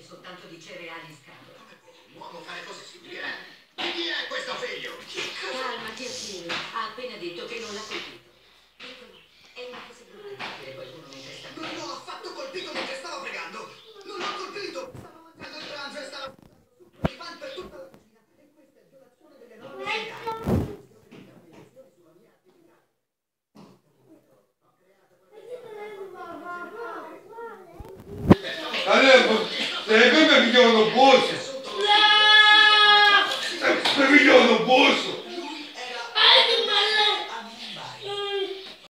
soltanto di cereali in scatola. L'uomo fare cose simili, eh? Di chi è questo figlio? Calmati, Achille. Ha appena detto che non l'ha colpito. Piccolo, è una cosa brutta colpire qualcuno mentre sta Non l'ho affatto colpito mentre stavo pregando! Non l'ho colpito! Stavo mangiando il pranzo e stavo il pan per tutta la cucina. E questa è violazione delle norme sanitarie. Allora, se le pepe mi chiamano boss.